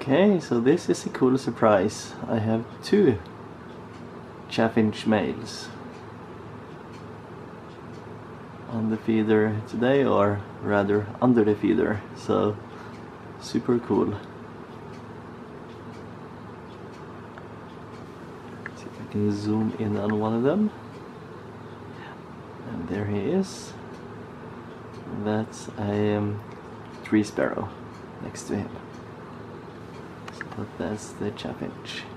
Okay, so this is a cool surprise. I have 2 Chaffinch males on the feeder today, or rather under the feeder, so super cool. See if I can zoom in on one of them. And there he is. That's a tree sparrow next to him. So that's the Chaffinch.